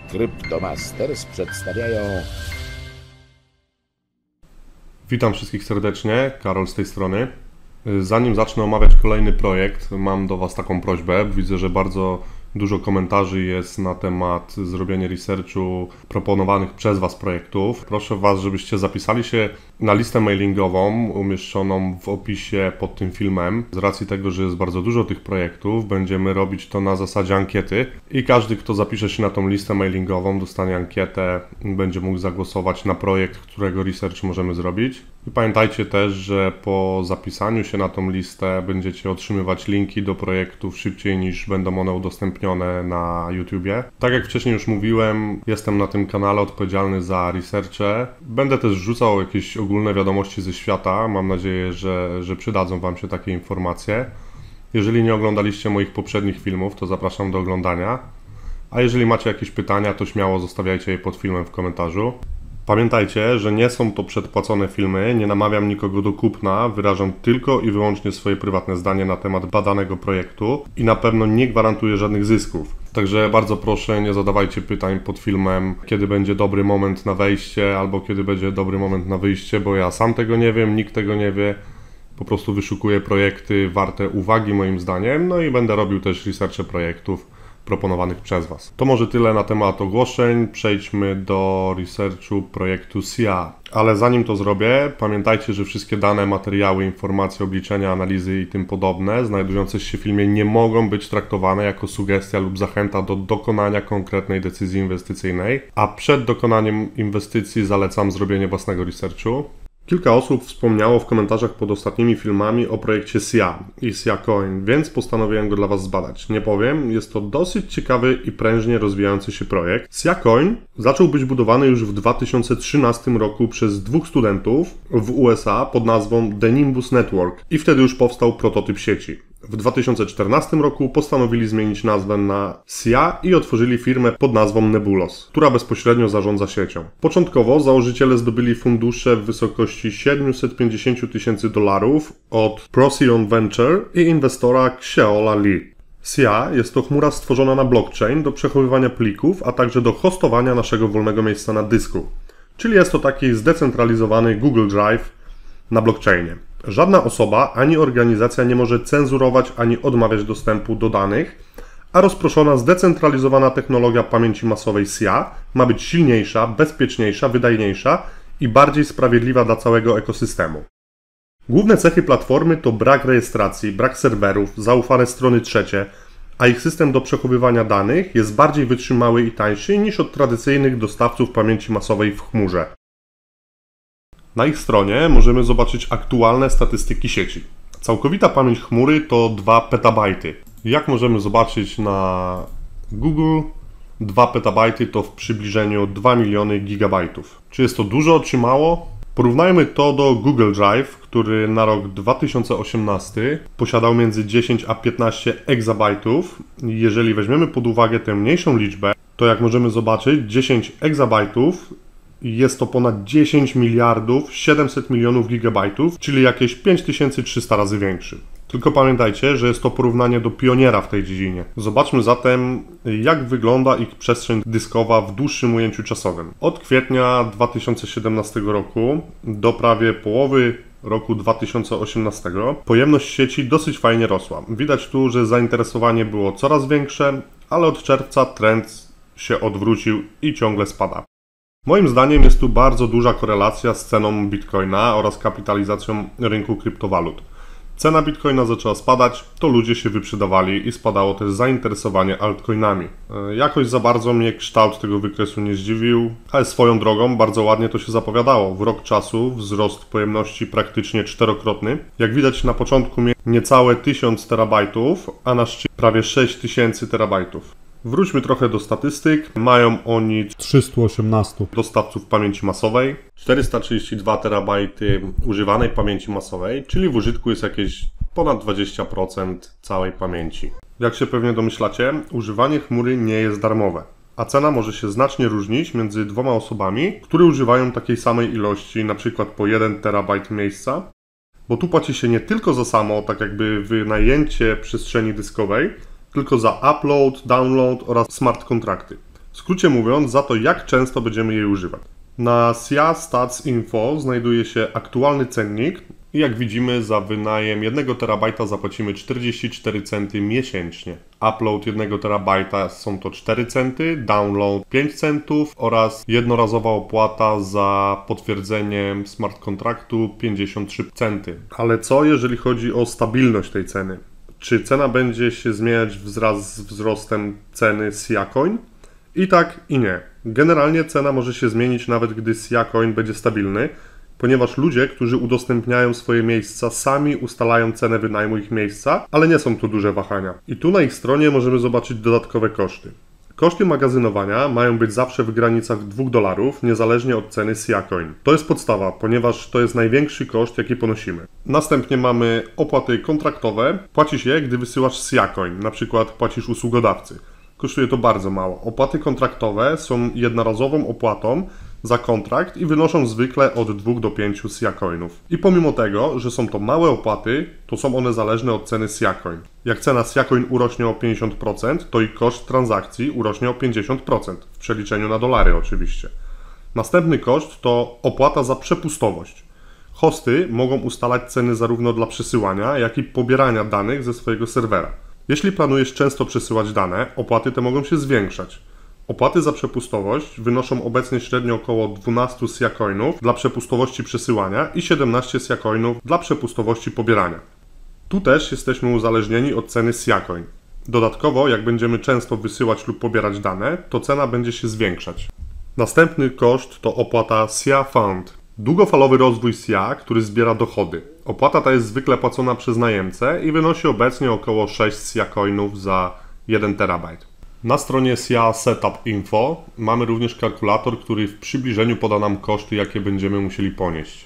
Cryptomasters przedstawiają... Witam wszystkich serdecznie, Karol z tej strony. Zanim zacznę omawiać kolejny projekt, mam do Was taką prośbę. Widzę, że bardzo dużo komentarzy jest na temat zrobienia researchu proponowanych przez Was projektów. Proszę Was, żebyście zapisali się na listę mailingową umieszczoną w opisie pod tym filmem. Z racji tego, że jest bardzo dużo tych projektów, będziemy robić to na zasadzie ankiety i każdy, kto zapisze się na tą listę mailingową, dostanie ankietę, będzie mógł zagłosować na projekt, którego research możemy zrobić. I pamiętajcie też, że po zapisaniu się na tą listę będziecie otrzymywać linki do projektów szybciej niż będą one udostępnione na YouTubie. Tak jak wcześniej już mówiłem, jestem na tym kanale odpowiedzialny za researche. Będę też wrzucał jakieś ogólne wiadomości ze świata. Mam nadzieję, że przydadzą Wam się takie informacje. Jeżeli nie oglądaliście moich poprzednich filmów, to zapraszam do oglądania. A jeżeli macie jakieś pytania, to śmiało zostawiajcie je pod filmem w komentarzu. Pamiętajcie, że nie są to przedpłacone filmy, nie namawiam nikogo do kupna, wyrażam tylko i wyłącznie swoje prywatne zdanie na temat badanego projektu i na pewno nie gwarantuję żadnych zysków. Także bardzo proszę, nie zadawajcie pytań pod filmem, kiedy będzie dobry moment na wejście albo kiedy będzie dobry moment na wyjście, bo ja sam tego nie wiem, nikt tego nie wie. Po prostu wyszukuję projekty warte uwagi moim zdaniem, no i będę robił też researche projektów proponowanych przez Was. To może tyle na temat ogłoszeń, przejdźmy do researchu projektu SIA. Ale zanim to zrobię, pamiętajcie, że wszystkie dane, materiały, informacje, obliczenia, analizy i tym podobne znajdujące się w filmie nie mogą być traktowane jako sugestia lub zachęta do dokonania konkretnej decyzji inwestycyjnej, a przed dokonaniem inwestycji zalecam zrobienie własnego researchu. Kilka osób wspomniało w komentarzach pod ostatnimi filmami o projekcie SIA i SIA Coin, więc postanowiłem go dla Was zbadać. Nie powiem, jest to dosyć ciekawy i prężnie rozwijający się projekt. SIA Coin zaczął być budowany już w 2013 roku przez dwóch studentów w USA pod nazwą The Nimbus Network i wtedy już powstał prototyp sieci. W 2014 roku postanowili zmienić nazwę na SIA i otworzyli firmę pod nazwą Nebulos, która bezpośrednio zarządza siecią. Początkowo założyciele zdobyli fundusze w wysokości $750,000 od Procyon Venture i inwestora Xiaola Li. SIA jest to chmura stworzona na blockchain do przechowywania plików, a także do hostowania naszego wolnego miejsca na dysku. Czyli jest to taki zdecentralizowany Google Drive na blockchainie. Żadna osoba ani organizacja nie może cenzurować ani odmawiać dostępu do danych, a rozproszona, zdecentralizowana technologia pamięci masowej SIA ma być silniejsza, bezpieczniejsza, wydajniejsza i bardziej sprawiedliwa dla całego ekosystemu. Główne cechy platformy to brak rejestracji, brak serwerów, zaufane strony trzecie, a ich system do przechowywania danych jest bardziej wytrzymały i tańszy niż od tradycyjnych dostawców pamięci masowej w chmurze. Na ich stronie możemy zobaczyć aktualne statystyki sieci. Całkowita pamięć chmury to 2 petabajty. Jak możemy zobaczyć na Google, 2 petabajty to w przybliżeniu 2 miliony gigabajtów. Czy jest to dużo, czy mało? Porównajmy to do Google Drive, który na rok 2018 posiadał między 10 a 15 egzabajtów. Jeżeli weźmiemy pod uwagę tę mniejszą liczbę, to jak możemy zobaczyć 10 egzabajtów jest to ponad 10 miliardów 700 milionów gigabajtów, czyli jakieś 5300 razy większy. Tylko pamiętajcie, że jest to porównanie do pioniera w tej dziedzinie. Zobaczmy zatem, jak wygląda ich przestrzeń dyskowa w dłuższym ujęciu czasowym. Od kwietnia 2017 roku do prawie połowy roku 2018 pojemność sieci dosyć fajnie rosła. Widać tu, że zainteresowanie było coraz większe, ale od czerwca trend się odwrócił i ciągle spada. Moim zdaniem jest tu bardzo duża korelacja z ceną Bitcoina oraz kapitalizacją rynku kryptowalut. Cena Bitcoina zaczęła spadać, to ludzie się wyprzedawali i spadało też zainteresowanie altcoinami. Jakoś za bardzo mnie kształt tego wykresu nie zdziwił, ale swoją drogą bardzo ładnie to się zapowiadało. W rok czasu wzrost pojemności praktycznie czterokrotny. Jak widać na początku niecałe 1000 terabajtów, a na szczycie prawie 6000 terabajtów. Wróćmy trochę do statystyk. Mają oni 318 dostawców pamięci masowej, 432 terabajty używanej pamięci masowej, czyli w użytku jest jakieś ponad 20% całej pamięci. Jak się pewnie domyślacie, używanie chmury nie jest darmowe, a cena może się znacznie różnić między dwoma osobami, które używają takiej samej ilości, np. po 1 terabajt miejsca, bo tu płaci się nie tylko za samo, tak jakby wynajęcie przestrzeni dyskowej, tylko za upload, download oraz smart kontrakty. W skrócie mówiąc, za to jak często będziemy jej używać. Na SIA Stats Info znajduje się aktualny cennik i jak widzimy za wynajem 1 terabajta zapłacimy 44 centy miesięcznie. Upload 1 terabajta są to 4 centy, download 5 centów oraz jednorazowa opłata za potwierdzeniem smart kontraktu 53 centy. Ale co jeżeli chodzi o stabilność tej ceny? Czy cena będzie się zmieniać wraz z wzrostem ceny SIA Coin? I tak, i nie. Generalnie cena może się zmienić nawet gdy SIA Coin będzie stabilny, ponieważ ludzie, którzy udostępniają swoje miejsca, sami ustalają cenę wynajmu ich miejsca, ale nie są to duże wahania. I tu na ich stronie możemy zobaczyć dodatkowe koszty. Koszty magazynowania mają być zawsze w granicach $2, niezależnie od ceny SIA Coin. To jest podstawa, ponieważ to jest największy koszt, jaki ponosimy. Następnie mamy opłaty kontraktowe. Płacisz je, gdy wysyłasz SIA Coin, na przykład płacisz usługodawcy. Kosztuje to bardzo mało. Opłaty kontraktowe są jednorazową opłatą za kontrakt i wynoszą zwykle od 2 do 5 SIA Coinów. I pomimo tego, że są to małe opłaty, to są one zależne od ceny SIA Coin. Jak cena SIA Coin urośnie o 50%, to i koszt transakcji urośnie o 50%, w przeliczeniu na dolary oczywiście. Następny koszt to opłata za przepustowość. Hosty mogą ustalać ceny zarówno dla przesyłania, jak i pobierania danych ze swojego serwera. Jeśli planujesz często przesyłać dane, opłaty te mogą się zwiększać. Opłaty za przepustowość wynoszą obecnie średnio około 12 SIA Coinów dla przepustowości przesyłania i 17 SIA Coinów dla przepustowości pobierania. Tu też jesteśmy uzależnieni od ceny SIA Coin. Dodatkowo, jak będziemy często wysyłać lub pobierać dane, to cena będzie się zwiększać. Następny koszt to opłata SIA Fund. Długofalowy rozwój SIA, który zbiera dochody. Opłata ta jest zwykle płacona przez najemcę i wynosi obecnie około 6 SIA Coinów za 1 terabajt. Na stronie SIA Setup Info mamy również kalkulator, który w przybliżeniu poda nam koszty, jakie będziemy musieli ponieść.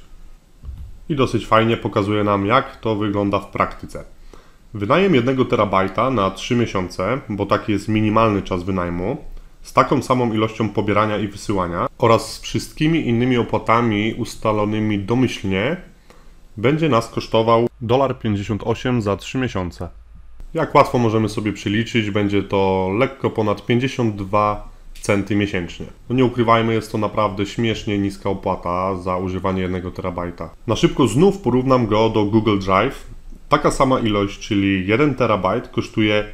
I dosyć fajnie pokazuje nam, jak to wygląda w praktyce. Wynajem 1 terabajta na 3 miesiące, bo taki jest minimalny czas wynajmu, z taką samą ilością pobierania i wysyłania oraz z wszystkimi innymi opłatami ustalonymi domyślnie będzie nas kosztował $1,58 za 3 miesiące. Jak łatwo możemy sobie przeliczyć, będzie to lekko ponad 52 centy miesięcznie. No nie ukrywajmy, jest to naprawdę śmiesznie niska opłata za używanie 1 terabajta. Na szybko znów porównam go do Google Drive. Taka sama ilość, czyli 1 terabajt kosztuje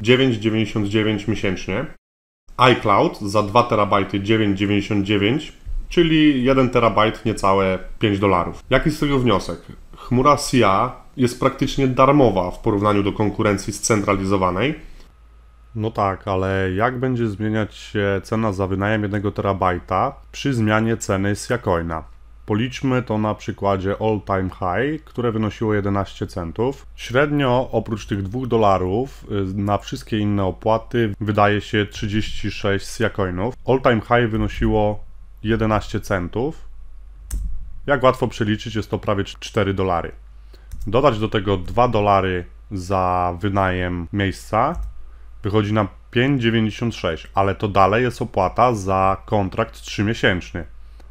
$9,99 miesięcznie. iCloud za 2 terabajty $9,99, czyli 1 terabajt niecałe $5. Jaki z tego wniosek? Chmura SIA jest praktycznie darmowa w porównaniu do konkurencji scentralizowanej. No tak, ale jak będzie zmieniać się cena za wynajem 1 terabajta przy zmianie ceny SIA Coina? Policzmy to na przykładzie All Time High, które wynosiło 11 centów. Średnio oprócz tych $2 na wszystkie inne opłaty wydaje się 36 SIA Coinów. All Time High wynosiło 11 centów. Jak łatwo przeliczyć, jest to prawie $4. Dodać do tego $2 za wynajem miejsca wychodzi nam 5,96, ale to dalej jest opłata za kontrakt 3-miesięczny.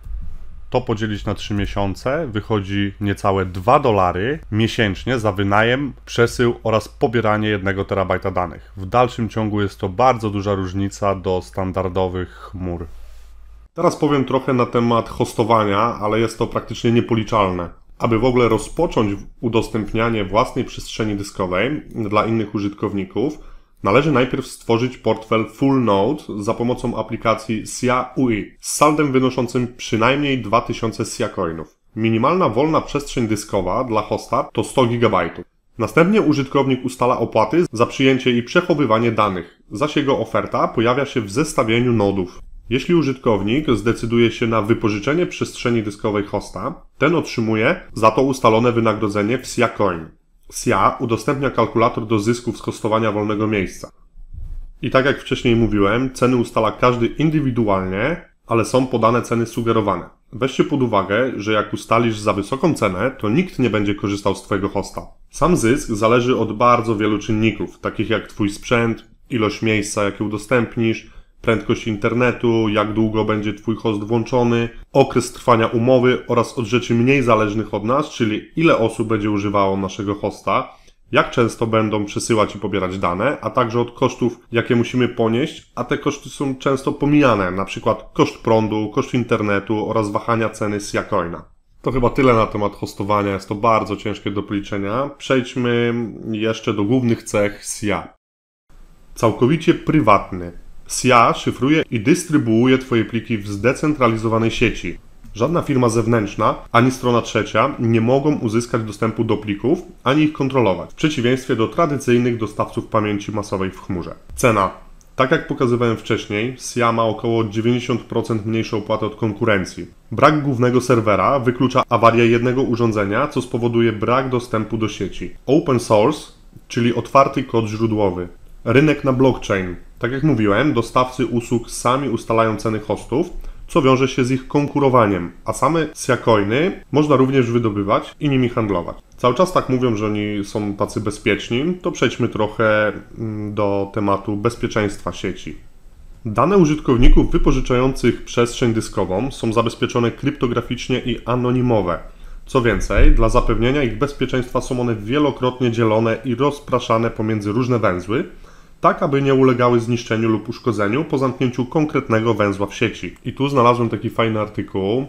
To podzielić na 3 miesiące wychodzi niecałe $2 miesięcznie za wynajem, przesył oraz pobieranie 1 terabajta danych. W dalszym ciągu jest to bardzo duża różnica do standardowych chmur. Teraz powiem trochę na temat hostowania, ale jest to praktycznie niepoliczalne. Aby w ogóle rozpocząć udostępnianie własnej przestrzeni dyskowej dla innych użytkowników, należy najpierw stworzyć portfel Full Node za pomocą aplikacji SIA UI z saldem wynoszącym przynajmniej 2000 SIA Coinów. Minimalna wolna przestrzeń dyskowa dla hosta to 100 GB. Następnie użytkownik ustala opłaty za przyjęcie i przechowywanie danych, zaś jego oferta pojawia się w zestawieniu nodów. Jeśli użytkownik zdecyduje się na wypożyczenie przestrzeni dyskowej hosta, ten otrzymuje za to ustalone wynagrodzenie w SIA Coin. SIA udostępnia kalkulator do zysków z hostowania wolnego miejsca. I tak jak wcześniej mówiłem, ceny ustala każdy indywidualnie, ale są podane ceny sugerowane. Weźcie pod uwagę, że jak ustalisz za wysoką cenę, to nikt nie będzie korzystał z Twojego hosta. Sam zysk zależy od bardzo wielu czynników, takich jak Twój sprzęt, ilość miejsca, jakie udostępnisz, prędkość internetu, jak długo będzie Twój host włączony, okres trwania umowy oraz od rzeczy mniej zależnych od nas, czyli ile osób będzie używało naszego hosta, jak często będą przesyłać i pobierać dane, a także od kosztów, jakie musimy ponieść, a te koszty są często pomijane, na przykład koszt prądu, koszt internetu oraz wahania ceny SIA Coina. To chyba tyle na temat hostowania, jest to bardzo ciężkie do policzenia. Przejdźmy jeszcze do głównych cech SIA. Całkowicie prywatny. SIA szyfruje i dystrybuuje Twoje pliki w zdecentralizowanej sieci. Żadna firma zewnętrzna, ani strona trzecia nie mogą uzyskać dostępu do plików, ani ich kontrolować, w przeciwieństwie do tradycyjnych dostawców pamięci masowej w chmurze. Cena. Tak jak pokazywałem wcześniej, SIA ma około 90% mniejsze opłaty od konkurencji. Brak głównego serwera wyklucza awarię jednego urządzenia, co spowoduje brak dostępu do sieci. Open source, czyli otwarty kod źródłowy. Rynek na blockchain. Tak jak mówiłem, dostawcy usług sami ustalają ceny hostów, co wiąże się z ich konkurowaniem, a same SIA Coiny można również wydobywać i nimi handlować. Cały czas tak mówią, że oni są tacy bezpieczni, to przejdźmy trochę do tematu bezpieczeństwa sieci. Dane użytkowników wypożyczających przestrzeń dyskową są zabezpieczone kryptograficznie i anonimowe. Co więcej, dla zapewnienia ich bezpieczeństwa są one wielokrotnie dzielone i rozpraszane pomiędzy różne węzły, tak aby nie ulegały zniszczeniu lub uszkodzeniu po zamknięciu konkretnego węzła w sieci. I tu znalazłem taki fajny artykuł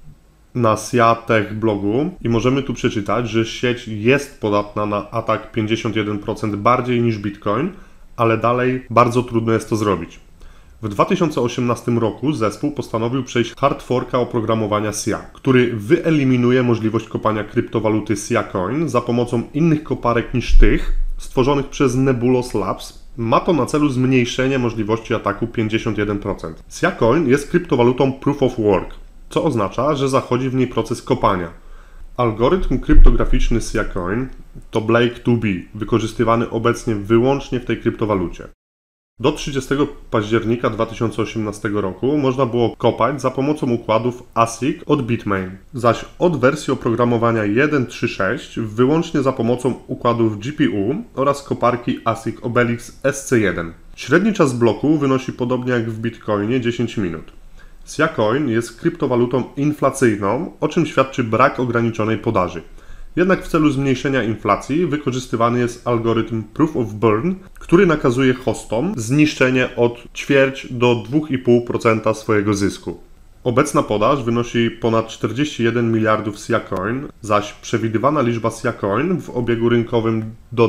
na SIA Tech blogu i możemy tu przeczytać, że sieć jest podatna na atak 51% bardziej niż Bitcoin, ale dalej bardzo trudno jest to zrobić. W 2018 roku zespół postanowił przejść hard forka oprogramowania SIA, który wyeliminuje możliwość kopania kryptowaluty SIA Coin za pomocą innych koparek niż tych stworzonych przez Nebulos Labs. Ma to na celu zmniejszenie możliwości ataku 51%. SIA Coin jest kryptowalutą Proof of Work, co oznacza, że zachodzi w niej proces kopania. Algorytm kryptograficzny SIA Coin to Blake 2B, wykorzystywany obecnie wyłącznie w tej kryptowalucie. Do 30 października 2018 roku można było kopać za pomocą układów ASIC od Bitmain, zaś od wersji oprogramowania 1.3.6 wyłącznie za pomocą układów GPU oraz koparki ASIC Obelix SC1. Średni czas bloku wynosi podobnie jak w Bitcoinie 10 minut. SIA Coin jest kryptowalutą inflacyjną, o czym świadczy brak ograniczonej podaży. Jednak w celu zmniejszenia inflacji wykorzystywany jest algorytm Proof of Burn, który nakazuje hostom zniszczenie od 0,25 do 2,5% swojego zysku. Obecna podaż wynosi ponad 41 miliardów SIA Coin, zaś przewidywana liczba SIA Coin w obiegu rynkowym do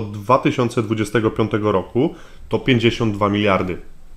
2025 roku to 52 miliardy.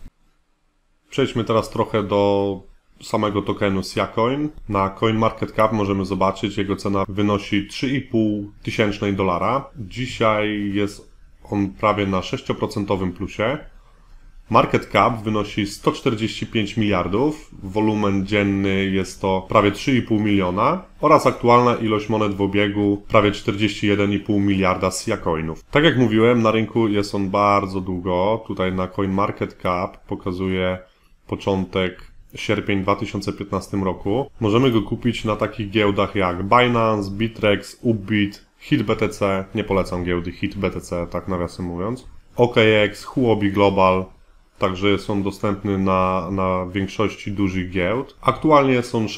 Przejdźmy teraz trochę do samego tokenu SIA Coin. Na CoinMarketCap możemy zobaczyć, jego cena wynosi 3,5 tysięcznej dolara. Dzisiaj jest on prawie na 6% plusie. Market cap wynosi 145 miliardów, wolumen dzienny jest to prawie 3,5 miliona oraz aktualna ilość monet w obiegu prawie 41,5 miliarda SIA Coinów. Tak jak mówiłem, na rynku jest on bardzo długo. Tutaj na CoinMarketCap pokazuje początek sierpień 2015 roku. Możemy go kupić na takich giełdach jak Binance, Bittrex, Upbit, HitBTC, nie polecam giełdy HitBTC, tak nawiasem mówiąc, OKX, Huobi Global, także jest on dostępny na większości dużych giełd. Aktualnie jest on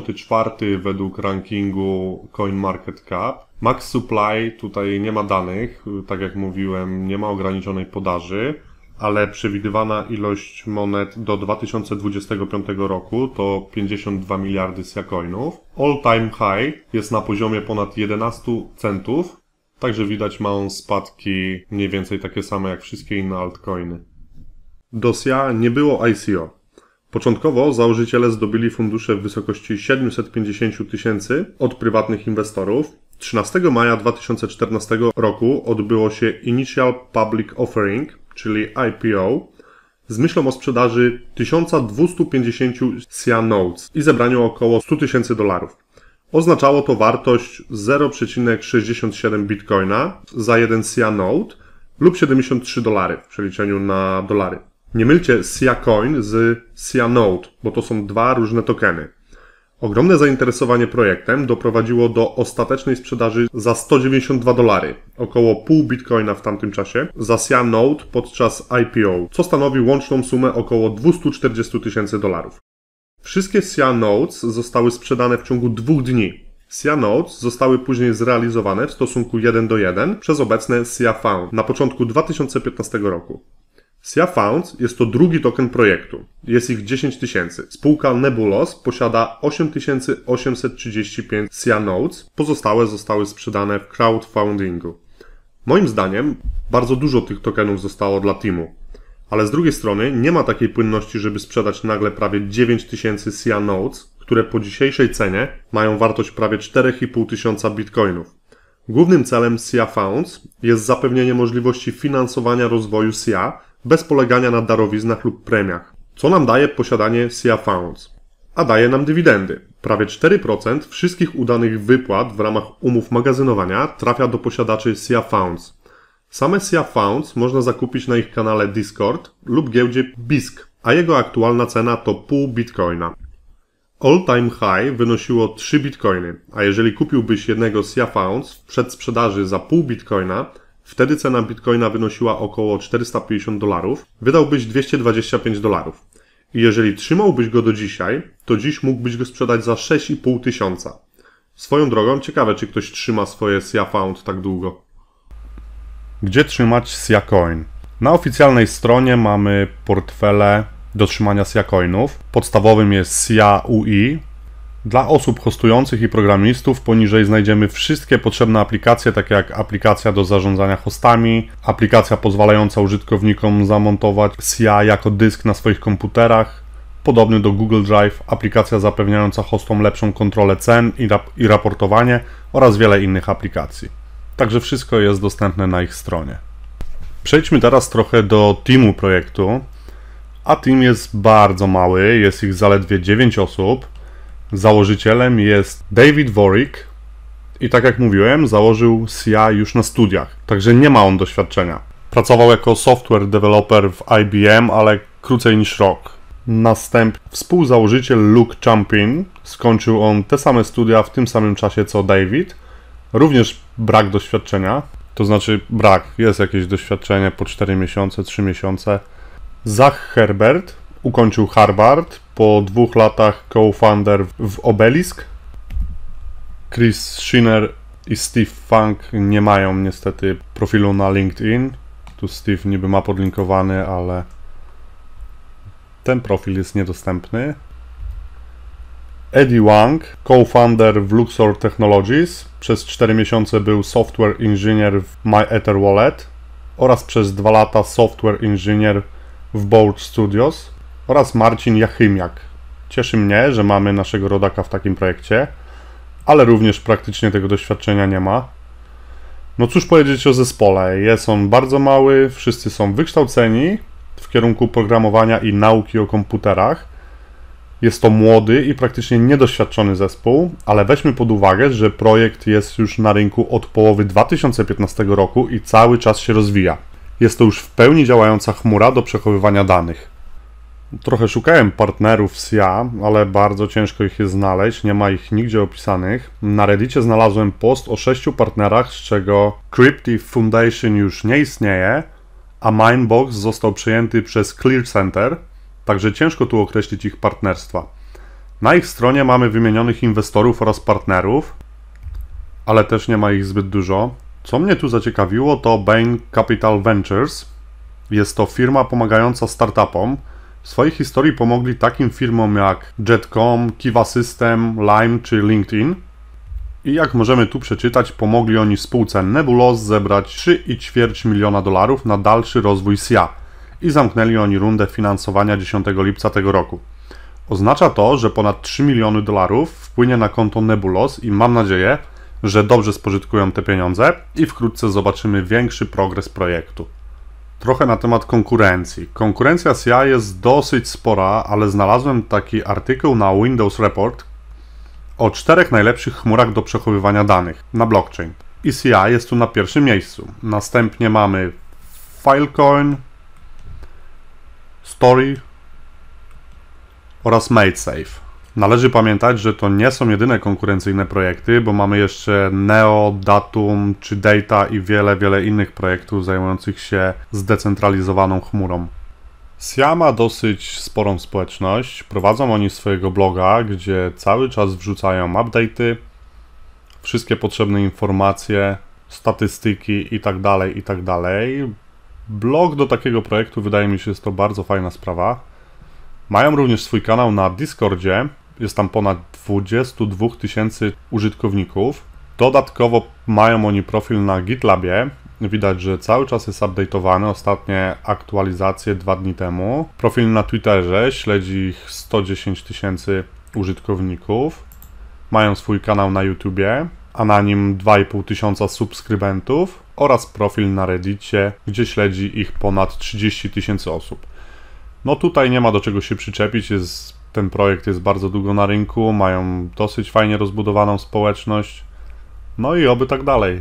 64 według rankingu CoinMarketCap. Max Supply, tutaj nie ma danych, tak jak mówiłem, nie ma ograniczonej podaży, ale przewidywana ilość monet do 2025 roku to 52 miliardy SIA Coinów. All time high jest na poziomie ponad 11 centów, także widać ma on spadki mniej więcej takie same jak wszystkie inne altcoiny. Do SIA nie było ICO. Początkowo założyciele zdobyli fundusze w wysokości 750 tysięcy od prywatnych inwestorów. 13 maja 2014 roku odbyło się Initial Public Offering, czyli IPO, z myślą o sprzedaży 1250 SIA Nodes i zebraniu około 100 tysięcy dolarów. Oznaczało to wartość 0,67 bitcoina za jeden SIA Node lub 73 dolary w przeliczeniu na dolary. Nie mylcie SIA Coin z SIA Node, bo to są dwa różne tokeny. Ogromne zainteresowanie projektem doprowadziło do ostatecznej sprzedaży za 192 dolary, około pół bitcoina w tamtym czasie, za SIA Node podczas IPO, co stanowi łączną sumę około 240 tysięcy dolarów. Wszystkie SIA Nodes zostały sprzedane w ciągu 2 dni. SIA Nodes zostały później zrealizowane w stosunku 1:1 przez obecne SIA Found na początku 2015 roku. SIA Found jest to drugi token projektu. Jest ich 10 000. Spółka Nebulos posiada 8835 SIA Nodes. Pozostałe zostały sprzedane w crowdfundingu. Moim zdaniem bardzo dużo tych tokenów zostało dla teamu. Ale z drugiej strony nie ma takiej płynności, żeby sprzedać nagle prawie 9000 SIA Nodes, które po dzisiejszej cenie mają wartość prawie 4500 bitcoinów. Głównym celem SIA Funds jest zapewnienie możliwości finansowania rozwoju SIA bez polegania na darowiznach lub premiach, co nam daje posiadanie SIA Funds. A daje nam dywidendy. Prawie 4% wszystkich udanych wypłat w ramach umów magazynowania trafia do posiadaczy SIA Funds. Same SIA Funds można zakupić na ich kanale Discord lub giełdzie BISC, a jego aktualna cena to pół bitcoina. All time high wynosiło 3 bitcoiny, a jeżeli kupiłbyś jednego SIA Funds w przedsprzedaży za pół bitcoina, wtedy cena bitcoina wynosiła około $450, wydałbyś $225. I jeżeli trzymałbyś go do dzisiaj, to dziś mógłbyś go sprzedać za 6500. Swoją drogą, ciekawe czy ktoś trzyma swoje SIA Fund tak długo. Gdzie trzymać SIA Coin? Na oficjalnej stronie mamy portfele do trzymania SIA Coinów. Podstawowym jest SIA UI. Dla osób hostujących i programistów poniżej znajdziemy wszystkie potrzebne aplikacje, takie jak aplikacja do zarządzania hostami, aplikacja pozwalająca użytkownikom zamontować SIA jako dysk na swoich komputerach, podobny do Google Drive, aplikacja zapewniająca hostom lepszą kontrolę cen i raportowanie oraz wiele innych aplikacji. Także wszystko jest dostępne na ich stronie. Przejdźmy teraz trochę do teamu projektu. A team jest bardzo mały, jest ich zaledwie 9 osób. Założycielem jest David Warwick i tak jak mówiłem, założył SIA już na studiach, także nie ma on doświadczenia. Pracował jako software developer w IBM, ale krócej niż rok. Następnie współzałożyciel Luke Champin, skończył on te same studia w tym samym czasie co David. Również brak doświadczenia, to znaczy jest jakieś doświadczenie po 4 miesiące, 3 miesiące. Zach Herbert ukończył Harvard, po 2 latach co-founder w Obelisk. Chris Schinner i Steve Funk nie mają niestety profilu na LinkedIn. Tu Steve niby ma podlinkowany, ale ten profil jest niedostępny. Eddie Wang, co-founder w Luxor Technologies, przez 4 miesiące był software engineer w MyEtherWallet oraz przez 2 lata software engineer w Board Studios, oraz Marcin Jachymiak. Cieszy mnie, że mamy naszego rodaka w takim projekcie, ale również praktycznie tego doświadczenia nie ma. No cóż powiedzieć o zespole, jest on bardzo mały, wszyscy są wykształceni w kierunku programowania i nauki o komputerach. Jest to młody i praktycznie niedoświadczony zespół, ale weźmy pod uwagę, że projekt jest już na rynku od połowy 2015 roku i cały czas się rozwija. Jest to już w pełni działająca chmura do przechowywania danych. Trochę szukałem partnerów w SIA, ale bardzo ciężko ich jest znaleźć, nie ma ich nigdzie opisanych. Na Reddicie znalazłem post o 6 partnerach, z czego Cryptive Foundation już nie istnieje, a Minebox został przejęty przez Clear Center, także ciężko tu określić ich partnerstwa. Na ich stronie mamy wymienionych inwestorów oraz partnerów, ale też nie ma ich zbyt dużo. Co mnie tu zaciekawiło, to Bain Capital Ventures. Jest to firma pomagająca startupom. W swojej historii pomogli takim firmom jak Jet.com, Kiva System, Lime czy LinkedIn. I jak możemy tu przeczytać, pomogli oni spółce Nebulos zebrać $3,25 miliona na dalszy rozwój SIA i zamknęli oni rundę finansowania 10 lipca tego roku. Oznacza to, że ponad $3 miliony wpłynie na konto Nebulos i mam nadzieję, że dobrze spożytkują te pieniądze i wkrótce zobaczymy większy progres projektu. Trochę na temat konkurencji. Konkurencja SIA jest dosyć spora, ale znalazłem taki artykuł na Windows Report o 4 najlepszych chmurach do przechowywania danych na blockchain. I SIA jest tu na pierwszym miejscu. Następnie mamy Filecoin, Story oraz MadeSafe. Należy pamiętać, że to nie są jedyne konkurencyjne projekty, bo mamy jeszcze Neo, Datum czy Data i wiele innych projektów zajmujących się zdecentralizowaną chmurą. SIA ma dosyć sporą społeczność. Prowadzą oni swojego bloga, gdzie cały czas wrzucają update'y wszystkie potrzebne informacje, statystyki itd., itd. Blog do takiego projektu, wydaje mi się, jest to bardzo fajna sprawa. Mają również swój kanał na Discordzie, jest tam ponad 22 000 użytkowników. Dodatkowo mają oni profil na GitLabie, widać, że cały czas jest update'owany, ostatnie aktualizacje 2 dni temu. Profil na Twitterze, śledzi ich 110 000 użytkowników. Mają swój kanał na YouTubie, a na nim 2500 subskrybentów oraz profil na Reddicie, gdzie śledzi ich ponad 30 000 osób. No tutaj nie ma do czego się przyczepić, ten projekt jest bardzo długo na rynku, mają dosyć fajnie rozbudowaną społeczność, no i oby tak dalej.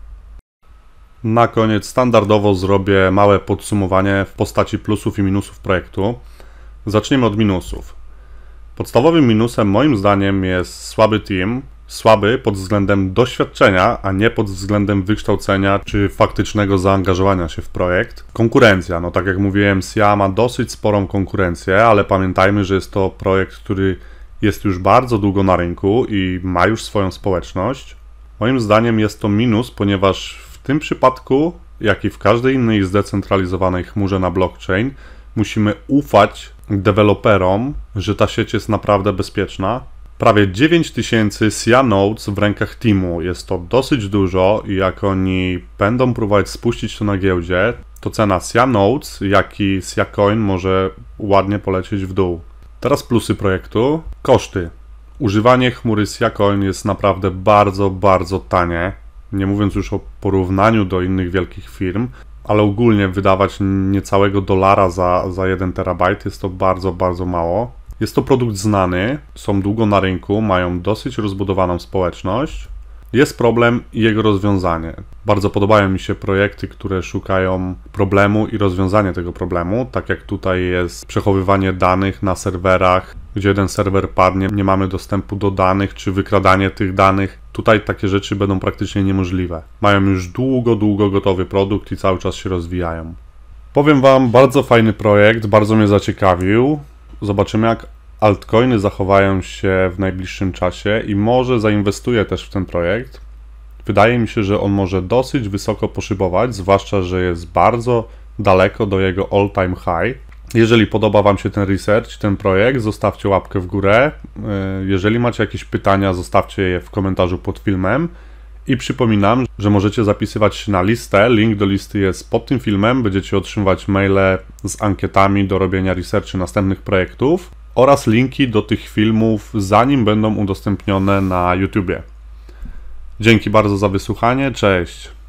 Na koniec standardowo zrobię małe podsumowanie w postaci plusów i minusów projektu. Zaczniemy od minusów. Podstawowym minusem moim zdaniem jest słaby team. Słaby pod względem doświadczenia, a nie pod względem wykształcenia czy faktycznego zaangażowania się w projekt. Konkurencja, no tak jak mówiłem, SIA ma dosyć sporą konkurencję, ale pamiętajmy, że jest to projekt, który jest już bardzo długo na rynku i ma już swoją społeczność. Moim zdaniem jest to minus, ponieważ w tym przypadku, jak i w każdej innej zdecentralizowanej chmurze na blockchain, musimy ufać deweloperom, że ta sieć jest naprawdę bezpieczna. Prawie 9000 SIA nodes w rękach teamu. Jest to dosyć dużo i jak oni będą próbować spuścić to na giełdzie, to cena SIA nodes, jak i SIA coin może ładnie polecieć w dół. Teraz plusy projektu. Koszty. Używanie chmury SIA coin jest naprawdę bardzo tanie. Nie mówiąc już o porównaniu do innych wielkich firm, ale ogólnie wydawać niecałego dolara za 1 terabajt jest to bardzo mało. Jest to produkt znany, są długo na rynku, mają dosyć rozbudowaną społeczność. Jest problem i jego rozwiązanie. Bardzo podobają mi się projekty, które szukają problemu i rozwiązania tego problemu, tak jak tutaj jest przechowywanie danych na serwerach, gdzie jeden serwer padnie, nie mamy dostępu do danych, czy wykradanie tych danych. Tutaj takie rzeczy będą praktycznie niemożliwe. Mają już długo gotowy produkt i cały czas się rozwijają. Powiem Wam, bardzo fajny projekt, bardzo mnie zaciekawił. Zobaczymy, jak altcoiny zachowają się w najbliższym czasie i może zainwestuję też w ten projekt. Wydaje mi się, że on może dosyć wysoko poszybować, zwłaszcza, że jest bardzo daleko do jego all-time high. Jeżeli podoba Wam się ten research, ten projekt, zostawcie łapkę w górę. Jeżeli macie jakieś pytania, zostawcie je w komentarzu pod filmem. I przypominam, że możecie zapisywać się na listę. Link do listy jest pod tym filmem. Będziecie otrzymywać maile z ankietami do robienia researchu następnych projektów oraz linki do tych filmów, zanim będą udostępnione na YouTubie. Dzięki bardzo za wysłuchanie. Cześć!